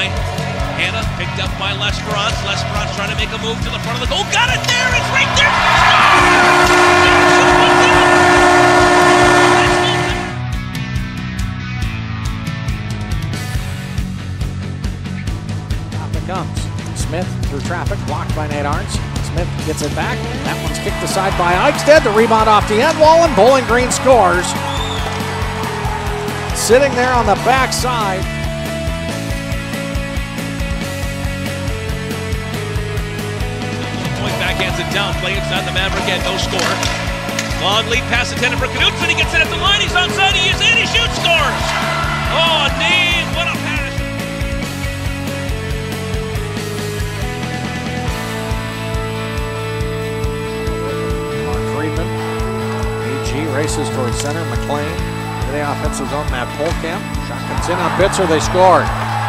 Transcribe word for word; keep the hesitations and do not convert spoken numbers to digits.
line. Hannah picked up by L'Esperance. L'Esperance trying to make a move to the front of the goal. Got it there! It's right there! Up it comes. Smith through traffic, blocked by Nate Arns. Smith gets it back. That one's kicked aside by Eichstead. The rebound off the end wall, and Bowling Green scores. Sitting there on the backside. Point backhands it down. Play inside the Maverick end. No score. Long lead pass intended for Knudsen. He gets it at the line. He's onside. He is in. He shoots. Scores. Oh, knee. What a pass. Races towards center. McLean to the offensive zone. Matt Polkamp. Shot comes in on Bitzer. They score.